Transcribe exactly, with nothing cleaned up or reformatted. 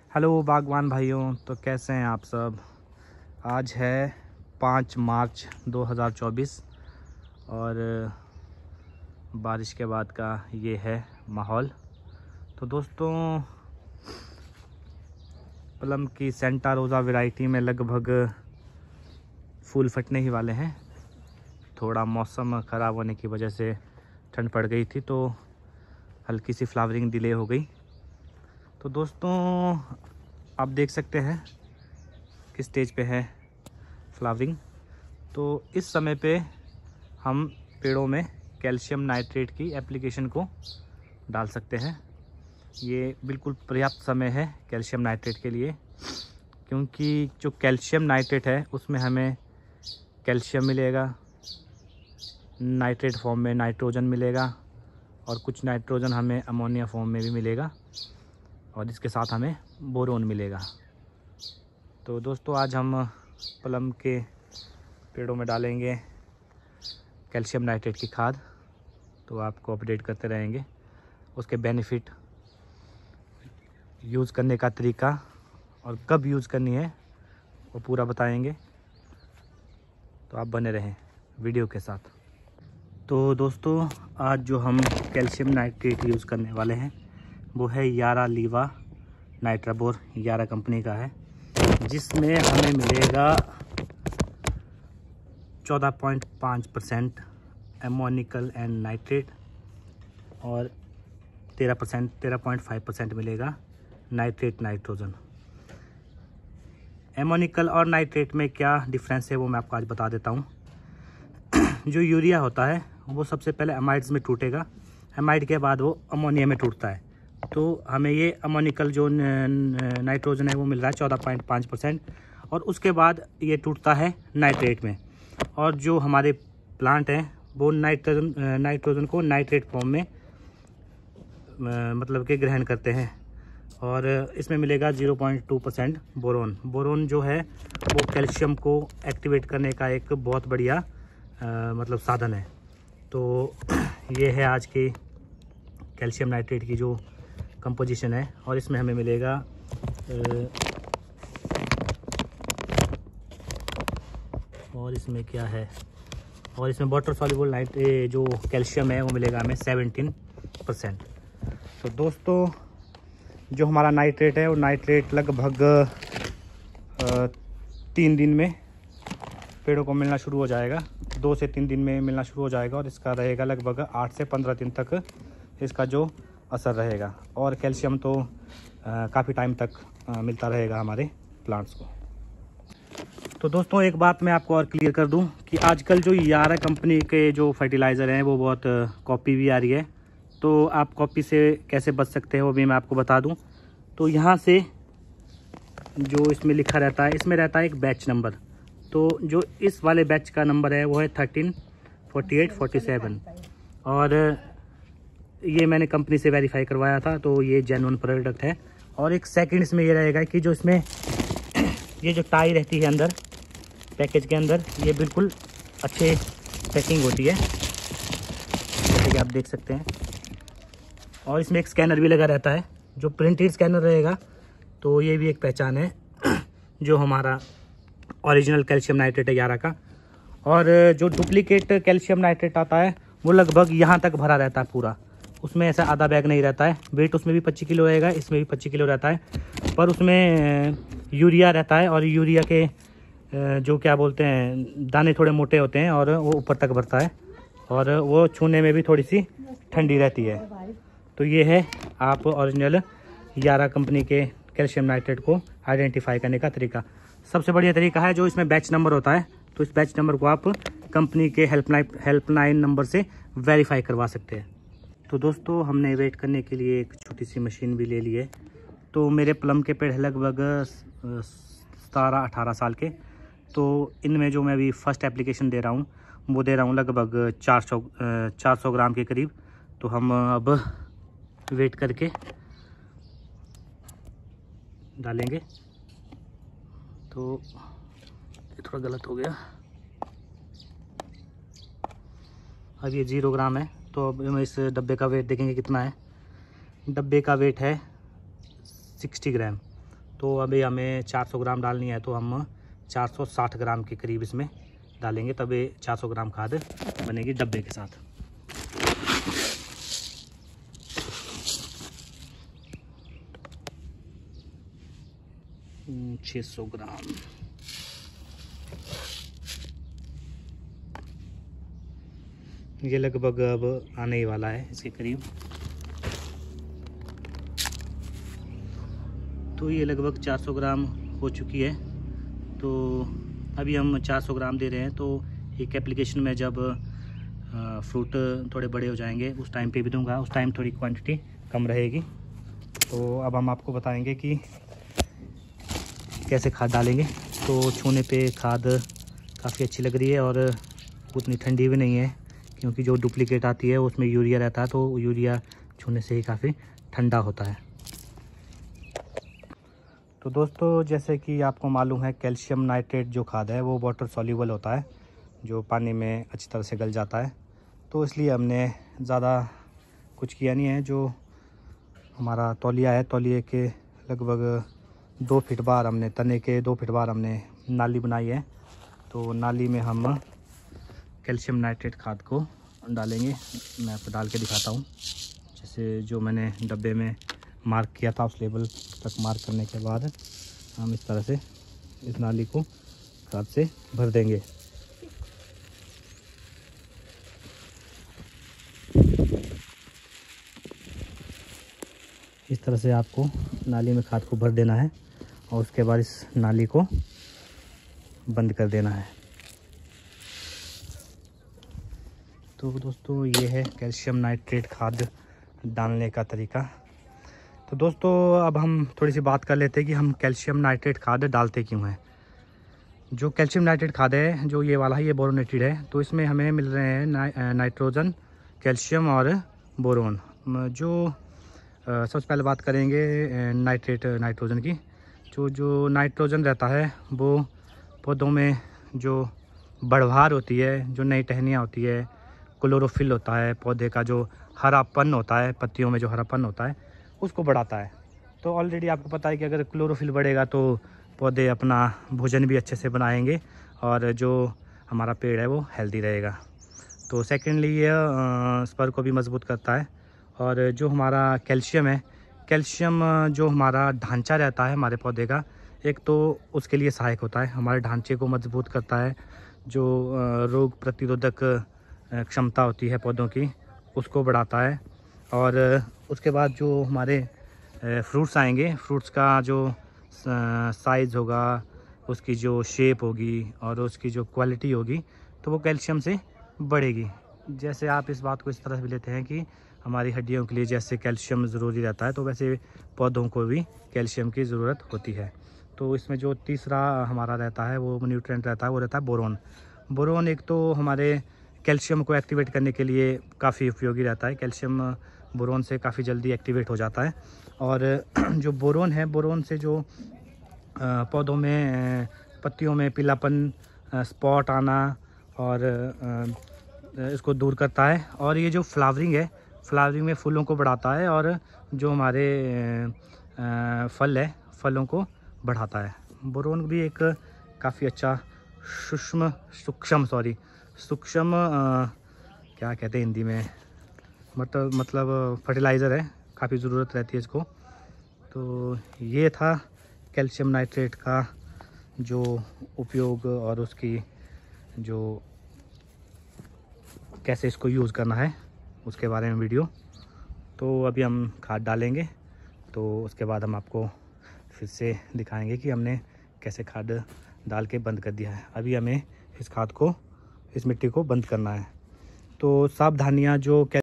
Hello बागवान भाइयों, तो कैसे हैं आप सब। आज है पाँच मार्च दो हज़ार चौबीस और बारिश के बाद का ये है माहौल। तो दोस्तों, प्लम की सेंटा रोज़ा वैरायटी में लगभग फूल फटने ही वाले हैं। थोड़ा मौसम ख़राब होने की वजह से ठंड पड़ गई थी तो हल्की सी फ्लावरिंग डिले हो गई। तो दोस्तों, आप देख सकते हैं किस स्टेज पे है फ्लावरिंग। तो इस समय पे हम पेड़ों में कैल्शियम नाइट्रेट की एप्लीकेशन को डाल सकते हैं। ये बिल्कुल पर्याप्त समय है कैल्शियम नाइट्रेट के लिए, क्योंकि जो कैल्शियम नाइट्रेट है उसमें हमें कैल्शियम मिलेगा, नाइट्रेट फॉर्म में नाइट्रोजन मिलेगा और कुछ नाइट्रोजन हमें अमोनिया फॉर्म में भी मिलेगा और इसके साथ हमें बोरोन मिलेगा। तो दोस्तों, आज हम प्लम के पेड़ों में डालेंगे कैल्शियम नाइट्रेट की खाद। तो आपको अपडेट करते रहेंगे, उसके बेनिफिट, यूज़ करने का तरीका और कब यूज़ करनी है वो पूरा बताएंगे। तो आप बने रहें वीडियो के साथ। तो दोस्तों, आज जो हम कैल्शियम नाइट्रेट यूज़ करने वाले हैं वो है यारा लीवा नाइट्राबोर, यारा कंपनी का है, जिसमें हमें मिलेगा चौदह पॉइंट पाँच परसेंट एमोनिकल एंड नाइट्रेट और तेरह परसेंट तेरह पॉइंट फाइव परसेंट मिलेगा नाइट्रेट नाइट्रोजन। एमोनिकल और नाइट्रेट में क्या डिफरेंस है वो मैं आपको आज बता देता हूँ। जो यूरिया होता है वो सबसे पहले अमाइड्स में टूटेगा, अमाइड के बाद वो अमोनिया में टूटता है। तो हमें ये अमोनिकल जो नाइट्रोजन है वो मिल रहा है चौदह पॉइंट पाँच परसेंट और उसके बाद ये टूटता है नाइट्रेट में। और जो हमारे प्लांट हैं वो नाइट्रोजन नाइट्रोजन को नाइट्रेट फॉर्म में मतलब कि ग्रहण करते हैं और इसमें मिलेगा zero point two percent boron. Boron जो है वो कैल्शियम को एक्टिवेट करने का एक बहुत बढ़िया आ, मतलब साधन है। तो ये है आज की कैल्शियम नाइट्रेट की जो कंपोजिशन है और इसमें हमें मिलेगा और इसमें क्या है और इसमें वाटर सॉल्युबल नाइट जो कैल्शियम है वो मिलेगा हमें सेवनटीन परसेंट। तो दोस्तों, जो हमारा नाइट्रेट है वो नाइट्रेट लगभग तीन दिन में पेड़ों को मिलना शुरू हो जाएगा, दो से तीन दिन में मिलना शुरू हो जाएगा और इसका रहेगा लगभग आठ से पंद्रह दिन तक इसका जो असर रहेगा। और कैल्शियम तो काफ़ी टाइम तक आ, मिलता रहेगा हमारे प्लांट्स को। तो दोस्तों, एक बात मैं आपको और क्लियर कर दूं कि आजकल जो यारा कंपनी के जो फर्टिलाइज़र हैं वो बहुत कॉपी भी आ रही है। तो आप कॉपी से कैसे बच सकते हैं वो भी मैं आपको बता दूं। तो यहाँ से जो इसमें लिखा रहता है, इसमें रहता है एक बैच नंबर। तो जो इस वाले बैच का नंबर है वो है thirteen forty eight forty seven और ये मैंने कंपनी से वेरीफाई करवाया था, तो ये जेन्युइन प्रोडक्ट है। और एक सेकंड इसमें ये रहेगा कि जो इसमें ये जो टाई रहती है अंदर पैकेज के अंदर, ये बिल्कुल अच्छे पैकिंग होती है जैसे कि आप देख सकते हैं। और इसमें एक स्कैनर भी लगा रहता है जो प्रिंटेड स्कैनर रहेगा। तो ये भी एक पहचान है जो हमारा ओरिजिनल कैल्शियम नाइट्रेट है यारा का। और जो डुप्लीकेट कैल्शियम नाइट्रेट आता है वो लगभग यहाँ तक भरा रहता है पूरा, उसमें ऐसा आधा बैग नहीं रहता है। वेट उसमें भी पच्चीस किलो रहेगा, इसमें भी पच्चीस किलो रहता है, पर उसमें यूरिया रहता है और यूरिया के जो क्या बोलते हैं दाने थोड़े मोटे होते हैं और वो ऊपर तक भरता है और वो छूने में भी थोड़ी सी ठंडी रहती है। तो ये है आप ओरिजिनल यारा कंपनी के कैल्शियम नाइट्रेट को आइडेंटिफाई करने का तरीका। सबसे बढ़िया तरीका है जो इसमें बैच नंबर होता है, तो इस बैच नंबर को आप कंपनी के हेल्पलाइन हेल्पलाइन नंबर से वेरीफाई करवा सकते हैं। तो दोस्तों, हमने वेट करने के लिए एक छोटी सी मशीन भी ले ली है। तो मेरे प्लम के पेड़ लगभग सतारह अठारह साल के, तो इनमें जो मैं अभी फर्स्ट एप्लीकेशन दे रहा हूँ वो दे रहा हूँ लगभग चार सौ चार सौ ग्राम के करीब। तो हम अब वेट करके डालेंगे। तो ये थोड़ा गलत हो गया, अब ये जीरो ग्राम है। तो अब हम इस डब्बे का वेट देखेंगे कितना है। डब्बे का वेट है साठ ग्राम। तो अभी हमें चार सौ ग्राम डालनी है, तो हम चार सौ साठ ग्राम के करीब इसमें डालेंगे, तभी चार सौ ग्राम खाद बनेगी डब्बे के साथ। छः सौ ग्राम ये लगभग अब आने ही वाला है इसके करीब। तो ये लगभग चार सौ ग्राम हो चुकी है। तो अभी हम चार सौ ग्राम दे रहे हैं। तो एक एप्लीकेशन में जब फ्रूट थोड़े बड़े हो जाएंगे उस टाइम पे भी दूंगा, उस टाइम थोड़ी क्वांटिटी कम रहेगी। तो अब हम आपको बताएंगे कि कैसे खाद डालेंगे। तो छूने पे खाद काफ़ी अच्छी लग रही है और उतनी ठंडी भी नहीं है, क्योंकि जो डुप्लीकेट आती है उसमें यूरिया रहता है, तो यूरिया छूने से ही काफ़ी ठंडा होता है। तो दोस्तों, जैसे कि आपको मालूम है, कैल्शियम नाइट्रेट जो खाद है वो वाटर सॉल्यूबल होता है, जो पानी में अच्छी तरह से गल जाता है। तो इसलिए हमने ज़्यादा कुछ किया नहीं है। जो हमारा तौलिया है, तौलिए के लगभग दो फीट बार हमने तने के दो फीट बार हमने नाली बनाई है। तो नाली में हम कैल्शियम नाइट्रेट खाद को डालेंगे। मैं आपको डाल के दिखाता हूँ। जैसे जो मैंने डब्बे में मार्क किया था, उस लेवल तक मार्क करने के बाद हम इस तरह से इस नाली को खाद से भर देंगे। इस तरह से आपको नाली में खाद को भर देना है और उसके बाद इस नाली को बंद कर देना है। तो दोस्तों, ये है कैल्शियम नाइट्रेट खाद डालने का तरीका। तो दोस्तों, अब हम थोड़ी सी बात कर लेते हैं कि हम कैल्शियम नाइट्रेट खाद डालते क्यों हैं। जो कैल्शियम नाइट्रेट खाद है, जो ये वाला है, ये बोरोनेटेड है। तो इसमें हमें मिल रहे हैं ना, नाइट्रोजन, कैल्शियम और बोरोन। जो सबसे पहले बात करेंगे नाइट्रेट नाइट्रोजन की। जो जो नाइट्रोजन रहता है वो पौधों में जो बढ़वार होती है, जो नई टहनियाँ होती है, क्लोरोफिल होता है, पौधे का जो हरापन होता है, पत्तियों में जो हरापन होता है उसको बढ़ाता है। तो ऑलरेडी आपको पता है कि अगर क्लोरोफिल बढ़ेगा तो पौधे अपना भोजन भी अच्छे से बनाएंगे और जो हमारा पेड़ है वो हेल्दी रहेगा। तो सेकेंडली ये स्पर को भी मजबूत करता है। और जो हमारा कैल्शियम है, कैल्शियम जो हमारा ढांचा रहता है हमारे पौधे का, एक तो उसके लिए सहायक होता है, हमारे ढांचे को मजबूत करता है। जो रोग प्रतिरोधक क्षमता होती है पौधों की, उसको बढ़ाता है। और उसके बाद जो हमारे फ्रूट्स आएंगे, फ्रूट्स का जो साइज़ होगा, उसकी जो शेप होगी और उसकी जो क्वालिटी होगी, तो वो कैल्शियम से बढ़ेगी। जैसे आप इस बात को इस तरह से भी लेते हैं कि हमारी हड्डियों के लिए जैसे कैल्शियम ज़रूरी रहता है, तो वैसे पौधों को भी कैल्शियम की ज़रूरत होती है। तो इसमें जो तीसरा हमारा रहता है वो न्यूट्रिएंट रहता है, वो रहता है बोरोन। बोरोन एक तो हमारे कैल्शियम को एक्टिवेट करने के लिए काफ़ी उपयोगी रहता है। कैल्शियम बोरोन से काफ़ी जल्दी एक्टिवेट हो जाता है। और जो बोरोन है, बोरोन से जो पौधों में पत्तियों में पीलापन, स्पॉट आना और इसको दूर करता है। और ये जो फ्लावरिंग है, फ्लावरिंग में फूलों को बढ़ाता है और जो हमारे फल है, फलों को बढ़ाता है। बोरोन भी एक काफ़ी अच्छा सूक्ष्म सूक्ष्म सॉरी सूक्ष्म क्या कहते हैं हिंदी में, मतलब मतलब फर्टिलाइज़र है, काफ़ी ज़रूरत रहती है इसको। तो ये था कैल्शियम नाइट्रेट का जो उपयोग और उसकी जो कैसे इसको यूज़ करना है उसके बारे में वीडियो। तो अभी हम खाद डालेंगे, तो उसके बाद हम आपको फिर से दिखाएंगे कि हमने कैसे खाद डाल के बंद कर दिया है। अभी हमें इस खाद को, इस मिट्टी को बंद करना है। तो सावधानियाँ जो